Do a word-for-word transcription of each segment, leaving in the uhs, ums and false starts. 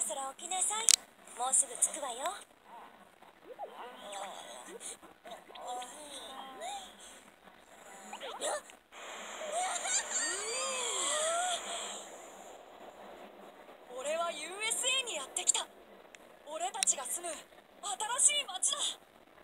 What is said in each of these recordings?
そろ起きなさい。もうすぐ着くわよ。俺は ユーエスエー にやってきた。俺たちが住む新しい街だ。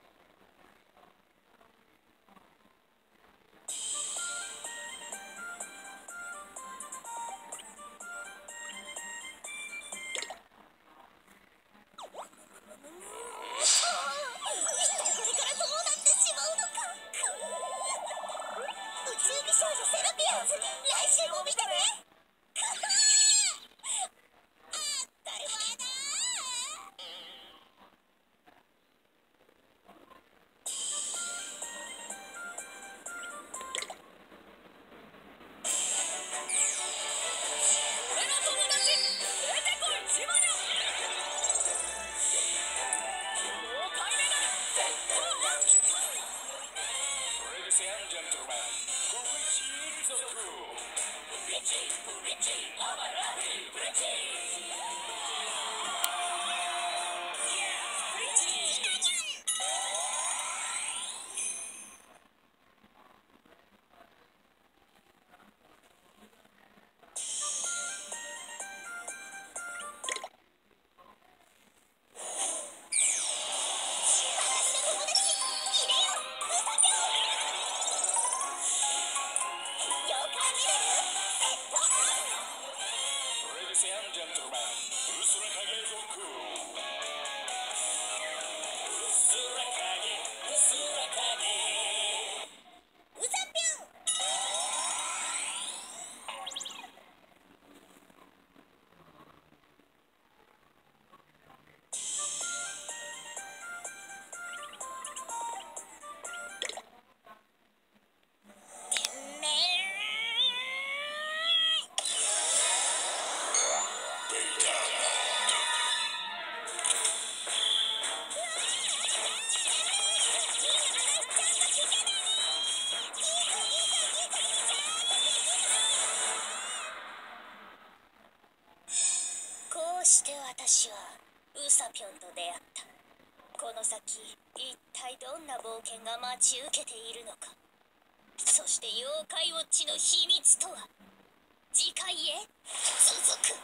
して私はウサピョンと出会った。この先一体どんな冒険が待ち受けているのか、そして妖怪ウォッチの秘密とは。次回へ続く。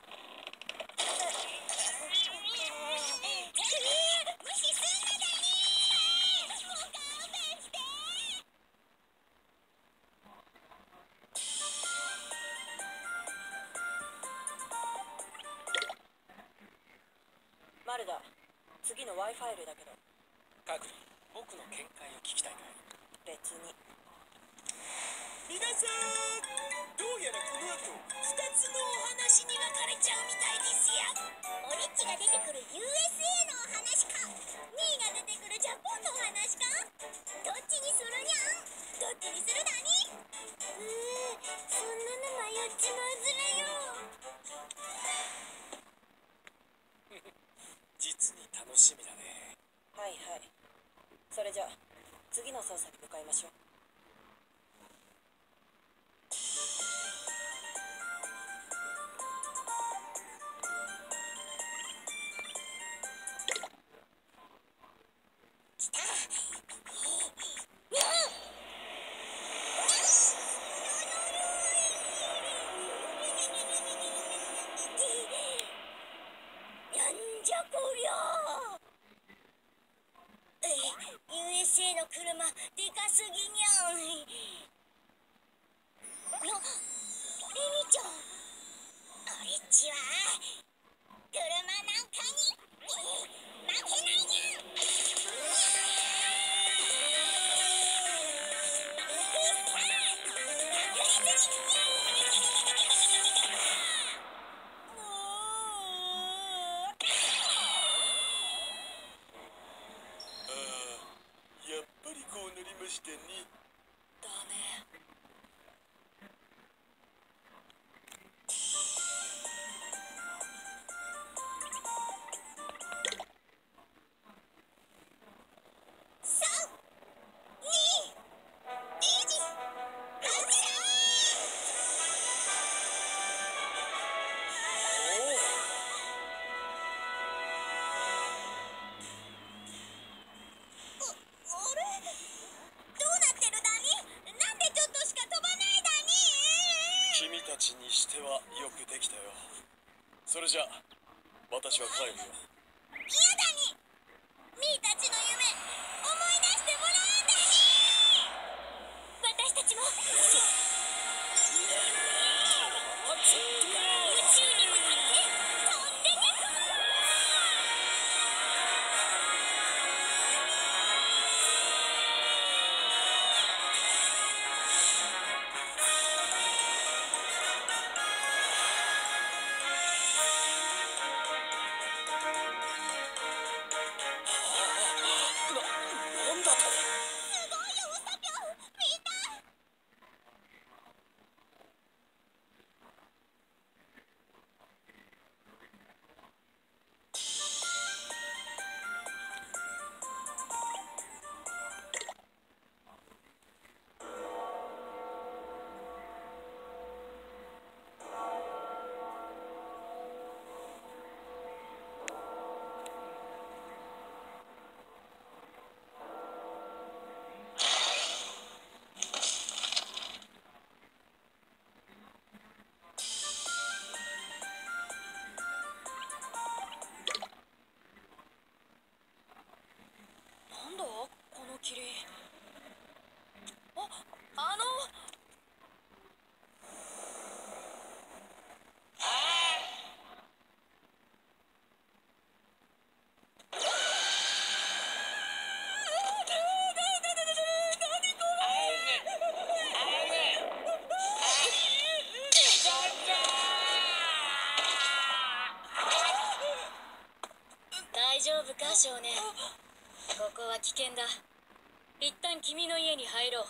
無視すんなだね。もう勘弁して。マルダ、次の ワイファイルだけど。 カグリ、僕の見解を聞きたいかい？ 別に。 皆さん、どうやらこの後ふたつのお話に分かれちゃうみたいですよ。オリッチが出てくる ユーエスエー のお話か、ミーが出てくるジャポンのお話か。どっちにするにゃん？どっちにするだに？うー、そんなの迷っちまうずらよ。 実に楽しみだね。 はいはい。それじゃあ次の操作に向かいましょう。来た。なんじゃこりゃ。ユーエスエー の車でかすぎにゃん。な、エミちゃん。オリッチは車なんかに負けないにゃん。 やっぱりこうなりましたね。 だね。 ちにしてはよくできたよ。それじゃあ私は帰るよ。 嫌だにミーたちの夢思い出してもらうんだに。私たちも宇宙に向かって飛んでけ。 なんだと。 すごいよウサピョン、見た。 なんだこの霧。あ、あの大丈夫か少年。ここは危険だ。一旦君の家に入ろう。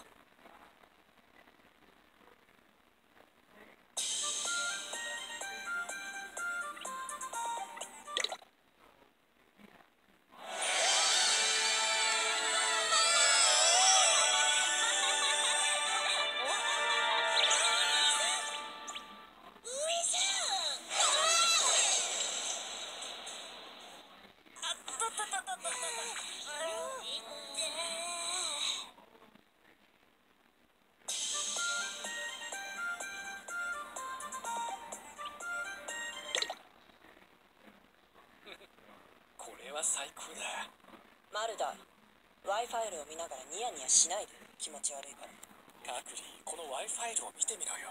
これは最高だ。 マルダ、Y ファイルを見ながらニヤニヤしないで。気持ち悪いから。 カクリ、この Y ファイルを見てみろよ。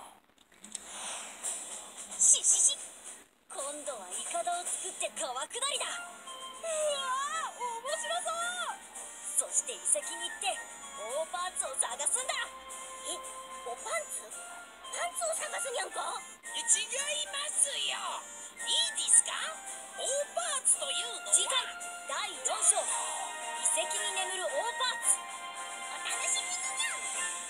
ししし、今度はイカダを作って川下りだ。うわー、面白そう。そして遺跡に行って大パンツを探すんだ。 え、おパンツパンツを探すにゃんか。 違いますよ。いいですか。大パーツというのは次回だいよん章、遺跡に眠る大パーツ。 お楽しみににゃん。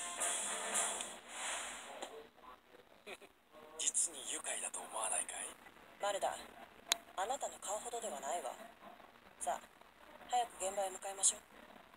実に愉快だと思わないかい。 マルダ、あなたの顔ほどではないわ。さあ、早く現場へ向かいましょう。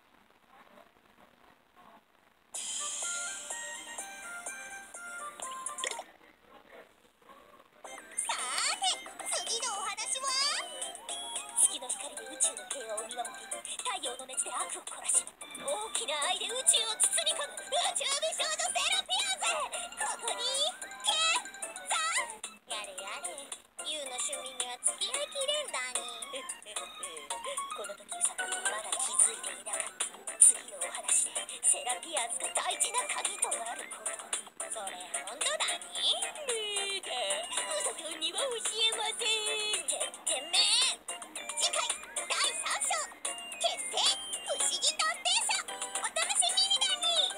さーて、次のお話は。月の光で宇宙の平和を見守っていく太陽の熱で悪を凝らし、大きな愛で宇宙を包み込む宇宙美少女セラピアーゼ。ここにケさんやれやれ、ユウの趣味には付き合いきれんだに。この時ウサピョンはまだ気づいていなかった。次のお話でセラピアーズが大事な鍵となること。それ本当だに。 リーダー、ウサピョンには教えません。 てってめえ。次回だいさん章、結成不思議探偵社。お楽しみにだに。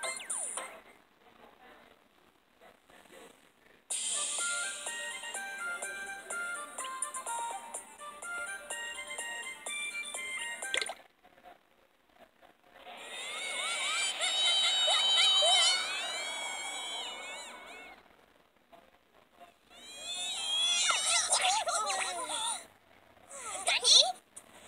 何？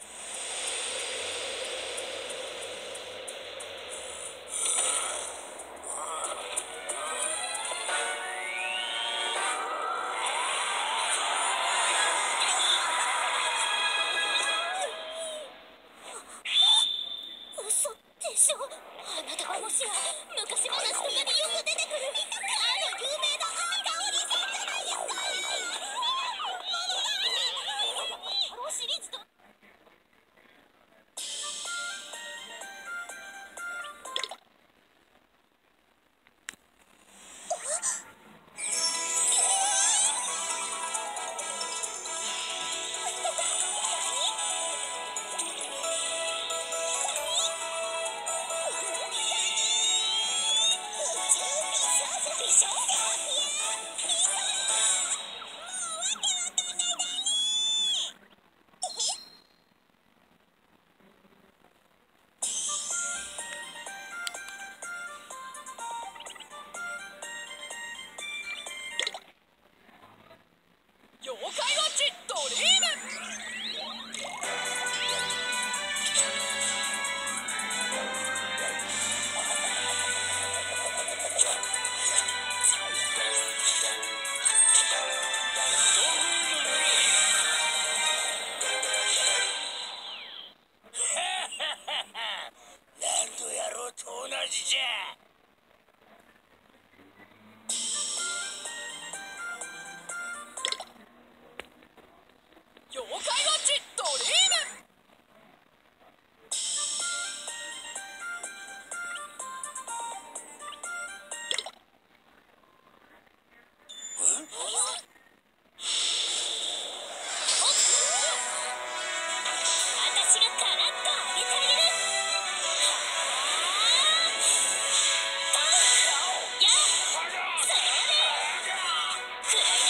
嘘でしょ。あなたはもしや昔話とかによく出てくるあの有名な赤鬼しょ。いやリソラもうわけわかんないだね。 妖怪ウォッチドリーム。 何度やろうと同じじゃ。 妖怪ウォッチドリーム。 私がカラッとあげてあげる。やあそれはね。暗い